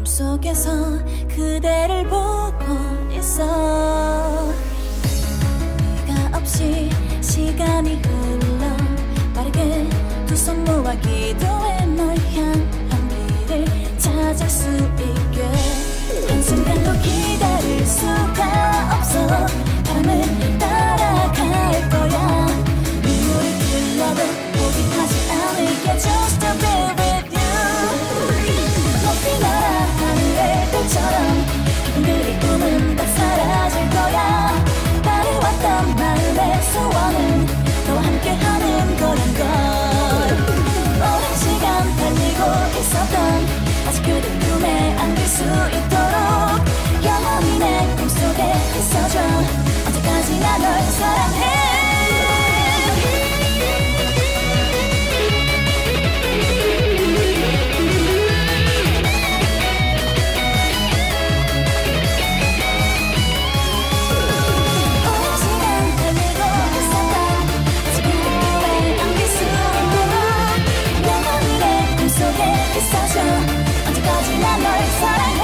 꿈속에서 그대를 보고 있어. 네가 없이 시간이 흘러 빠르게 두 손 모아 기도해 널 향한 길을 찾을 수 있게. 한순간도 기다릴 수가 없어. 바람을 따라갈 거야. 눈물이 흘러도 포기하지 않을게. Just to be with you. 높이 날아 하늘의 별처럼 기분들이 꿈은 다 사라질 거야. 바래왔던 마음의 소원은 너와 함께하는 거란 걸. 오랜 시간 달리고 있었던 아직 그대 꿈에 안길 수 있도록 영원히 내 꿈속에 있어줘. 언제까지나 널 사랑해. 언제까지나 널 사랑해.